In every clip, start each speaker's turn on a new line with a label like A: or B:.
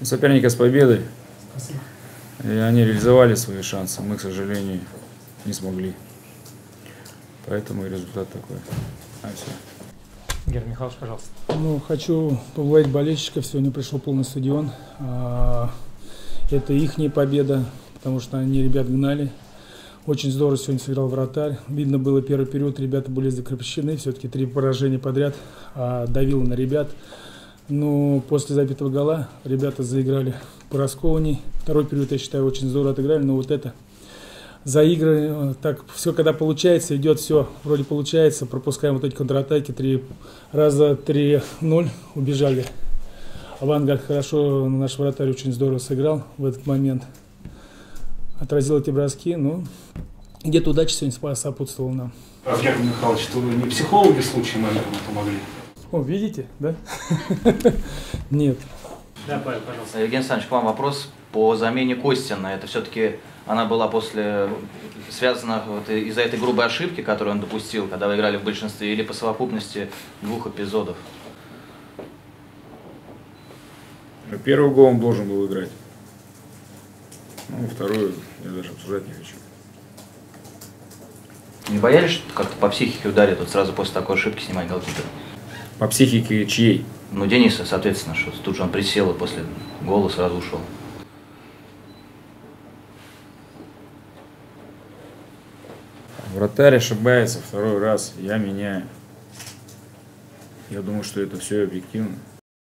A: Соперника с победой.
B: Спасибо.
A: И они реализовали свои шансы. Мы, к сожалению, не смогли. Поэтому и результат такой. Все.
B: Герман Михайлович, пожалуйста.
C: Ну, хочу поблагодарить болельщиков. Сегодня пришел полный стадион. Это ихняя победа, потому что они ребят гнали. Очень здорово сегодня сыграл вратарь. Видно было первый период, ребята были закрепощены. Все-таки 3 поражения подряд. Давило на ребят. Но после забитого гола ребята заиграли пораскованней. Второй период, я считаю, очень здорово отыграли. Но вот это за игры, так все когда получается, идет все, вроде получается. Пропускаем вот эти контратаки. 3 раза 3-0 убежали. Авангард хорошо, наш вратарь очень здорово сыграл в этот момент. Отразил эти броски, но где-то удача сегодня сопутствовала нам.
D: Герман Михайлович, вы не психологи случаем, наверное, помогли?
C: О, видите, да? Нет.
B: Да, Павел, пожалуйста.
E: Евгений Александрович, к вам вопрос по замене Костина. Это все-таки она была связана из-за этой грубой ошибки, которую он допустил, когда вы играли в большинстве, или по совокупности 2 эпизодов?
A: Первый гол он должен был играть. Ну, вторую я даже обсуждать не хочу.
E: Не боялись, что как-то по психике ударит вот сразу после такой ошибки снимать голкипера?
A: По психике чьей?
E: Ну, Дениса, соответственно, что тут же он присел и после гола сразу ушел.
A: Вратарь ошибается второй раз, я меняю. Я думаю, что это все объективно.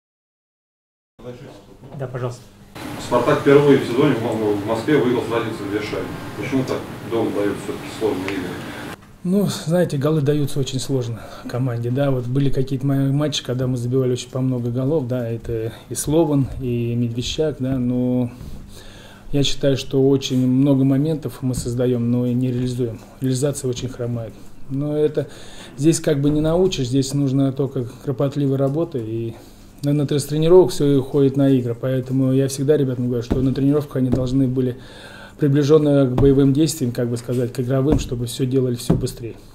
B: Да, пожалуйста.
D: Спартак впервые в сезоне в Москве выиграл с разницей в 2 шайбы. Почему так дома дают все-таки сложные игры?
C: Ну, знаете, голы даются очень сложно команде, да, вот были какие-то матчи, когда мы забивали очень по много голов, да, это и Слован, и Медвещак, да, но я считаю, что очень много моментов мы создаем, но и не реализуем, реализация очень хромает, но это здесь как бы не научишь, здесь нужно только кропотливая работа, и на тренировок все уходит на игры, поэтому я всегда ребятам говорю, что на тренировках они должны были приближенно к боевым действиям, как бы сказать, к игровым, чтобы все делали все быстрее.